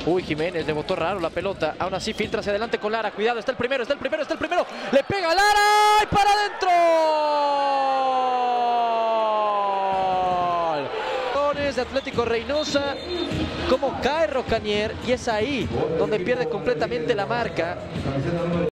Uy, Jiménez le botó raro la pelota. Aún así filtra hacia adelante con Lara. Cuidado, está el primero, está el primero, está el primero. Le pega a Lara y para adentro. De Atlético Reynosa, cómo cae Rocanier, y es ahí donde pierde completamente la marca.